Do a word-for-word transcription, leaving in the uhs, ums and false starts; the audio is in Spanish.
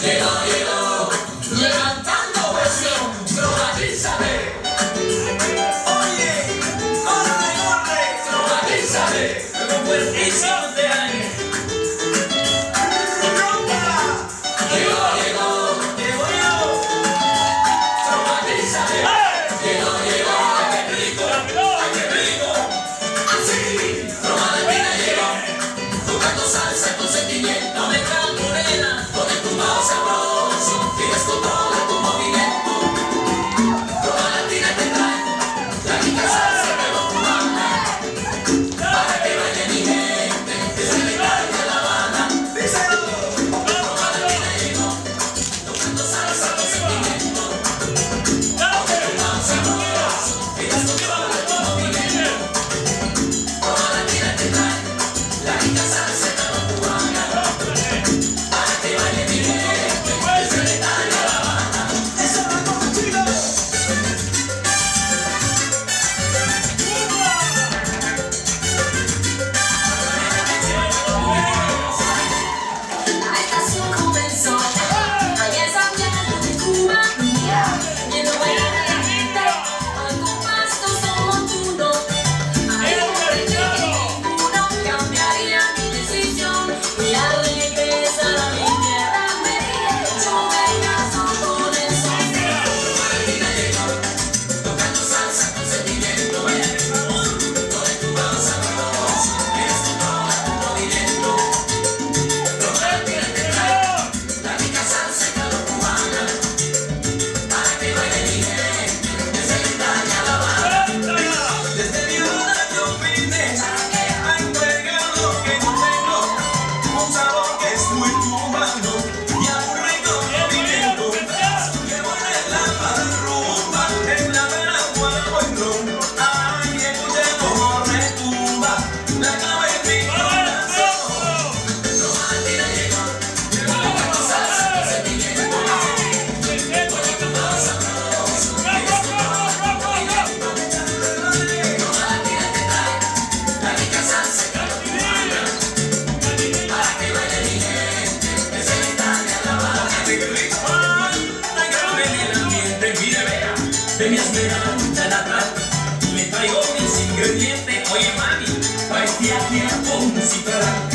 Llegó, llegó, levantando presión, drogatízame. Oye, corre, corre, drogatízame. Con fuertísimos de aire. Llegó, llegó, llegó yo. Drogatízame. Llegó, llegó, ay, qué rico, ay, qué rico. Así, drogatina llegó, tocando salsa con sentimiento. No me cago morena, con el tumbao sabroso, y descontrola tu movimiento. Drogatina te trae la rica salsa de los cubanos, para que baile mi gente, desde la Italia a La Habana. Drogatina llegó, tocando salsa con sentimiento. Con el tumbao sabroso, y descontrola tu movimiento. Drogatina te trae la rica salsa de los cubanos, para que baile mi gente, desde la Italia a La Habana. Esa es la cosa chila. La estación comenzó, ahí en Santiago de Cuba, viendo bailar a la gente, al compás todos somos uno. Ahí comprendí que ninguno cambiaría mi decisión, y al regresar a mi tierra me yo me caso con el sol. Drogatina llegó, tocando salsa con sentimiento. Con el tumbao sabroso, y descontrola tu movimiento. Drogatina te trae la rica salsa de los cubanos, para que baile mi gente, desde la Italia a La Habana. Desde mi vida yo vine a entregar lo que yo tengo, un sabor que es muy cubano y a un rico movimiento. Que buena es la rumba, en la vera guapo y ron. Ay, escuche como retumba la clave en mi corazón. Drogatina llegó, tocando salsa con sentimiento. Con el tumbao sabroso, y descontrola tu movimiento. Drogatina te trae la rica salsa de los cubanos, para que baile mi gente, desde la Italia a La Habana. Ay, grande en el ambiente, mire, vea, de mi esmeralda natal, le traigo mis ingredientes. Oye, mami, pa' este tiempo musical.